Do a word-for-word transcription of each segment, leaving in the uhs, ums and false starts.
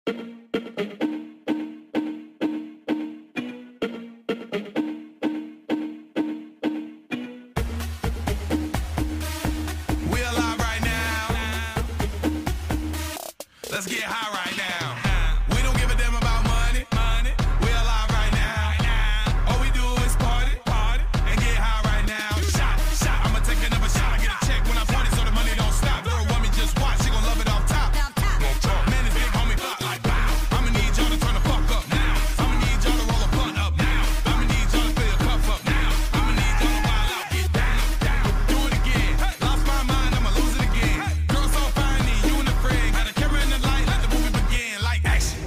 Let's get high right now. We don't give a damn about money. Money. We alive right now. All we do is party, party, and get high right now. Shot, shot. I'ma take another shot. I get a check when I party, so the money don't stop. Girl, want me just watch. She gon' love it off top. Man, this big homie fuck like bow. I'ma need y'all to turn the fuck up now. I'ma need y'all to roll a blunt up now. I'ma need y'all to fill your cup up now. I'ma need y'all to wild out, get down, down. Do it again. Lost my mind, I'ma lose it again. Girl so fine, need you and a friend. Got a camera in the light, let the movie begin. Like action.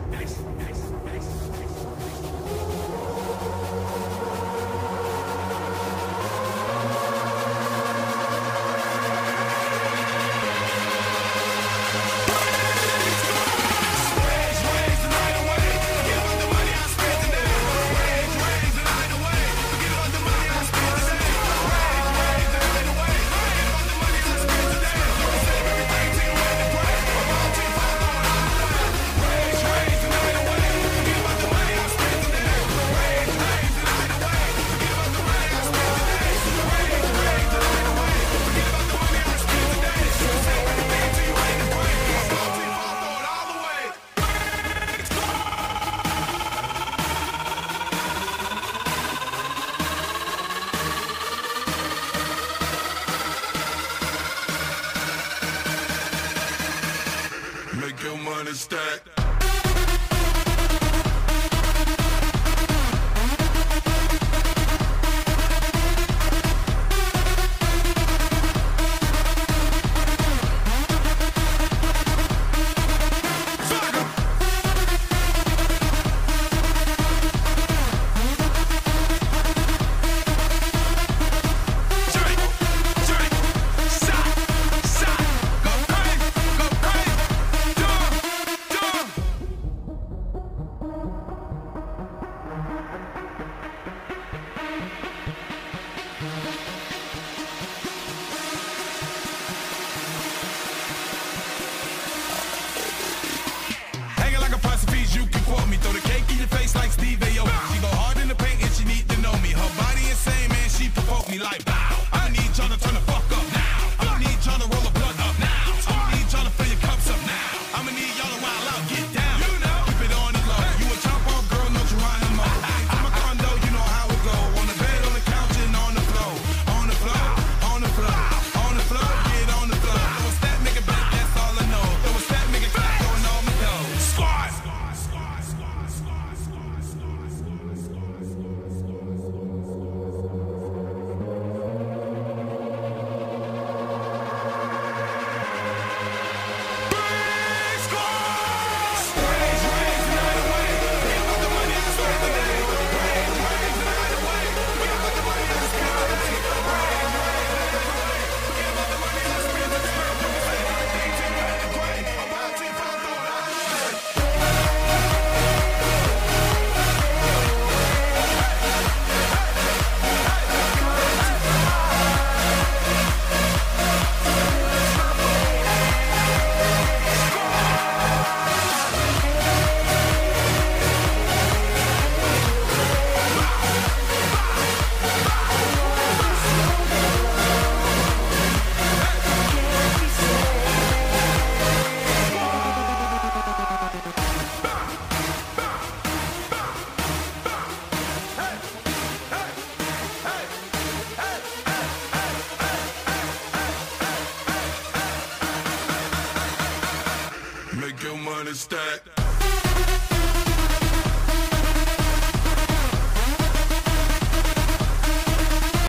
Raise, raise the night away. Forget about the money I spent today. Raise, raise the night away. Forget about the money I spent today. Raise, raise the night away. Forget about the money I spent today. Gonna save everything till you in the grave. I'm all too far going all the way. Raise, raise the night away. Forget about the money I spent today. Raise, raise the night away. Forget about the money I spent today. Raise, raise the night away. Forget about the money I spent today. Gonna save everything till you in the grave. I'm all too far, throw it all away. Make your money stack. Drink, drink, shot, shot, go crazy, go crazy, dumb, dumb. Hanging like a prostitute, you can quote me. Throw the cake in your face like Steve